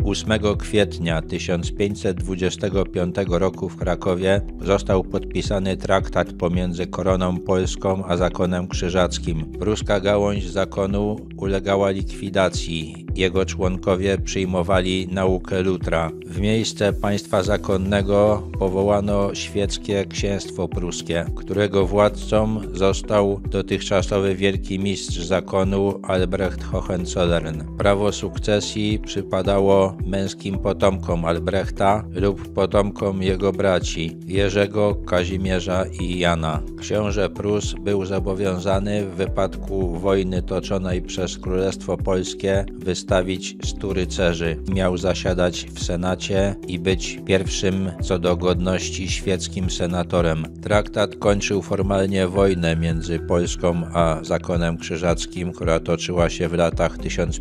8 kwietnia 1525 roku w Krakowie został podpisany traktat pomiędzy Koroną Polską a Zakonem Krzyżackim. Pruska gałąź zakonu ulegała likwidacji. Jego członkowie przyjmowali naukę Lutra. W miejsce państwa zakonnego powołano świeckie księstwo pruskie, którego władcą został dotychczasowy wielki mistrz zakonu Albrecht Hohenzollern. Prawo sukcesji przypadało męskim potomkom Albrechta lub potomkom jego braci Jerzego, Kazimierza i Jana. Książę Prus był zobowiązany w wypadku wojny toczonej przez Królestwo Polskie wystawić 100 rycerzy. Miał zasiadać w Senacie i być pierwszym co do godności świeckim senatorem. Traktat kończył formalnie wojnę między Polską a Zakonem Krzyżackim, która toczyła się w latach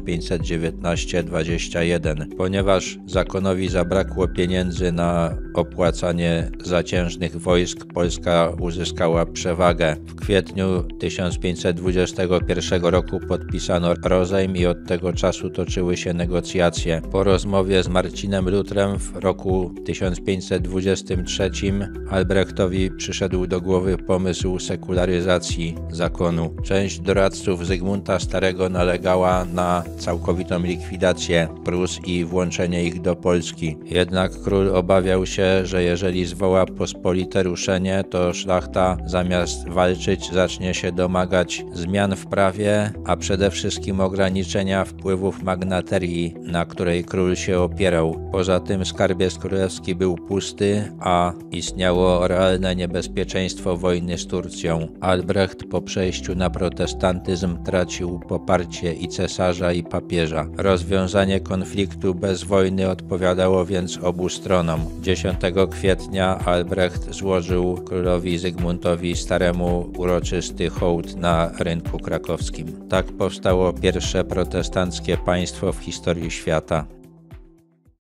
1519-21. Ponieważ zakonowi zabrakło pieniędzy na opłacanie zaciężnych wojsk, Polska uzyskała przewagę. W kwietniu 1521 roku podpisano rozejm i od tego czasu toczyły się negocjacje. Po rozmowie z Marcinem Lutrem w roku 1523 Albrechtowi przyszedł do głowy pomysł sekularyzacji zakonu. Część doradców Zygmunta Starego nalegała na całkowitą likwidację Prus i włączenie ich do Polski. Jednak król obawiał się, że jeżeli zwoła pospolite ruszenie, to szlachta zamiast walczyć zacznie się domagać zmian w prawie, a przede wszystkim ograniczenia wpływów magnaterii, na której król się opierał. Poza tym skarbiec królewski był pusty, a istniało realne niebezpieczeństwo wojny z Turcją. Albrecht po przejściu na protestantyzm tracił poparcie i cesarza, i papieża. Rozwiązanie konfliktu bez wojny odpowiadało więc obu stronom. 10 kwietnia Albrecht złożył królowi Zygmuntowi Staremu uroczysty hołd na rynku krakowskim. Tak powstało pierwsze protestanckie państwo w historii świata.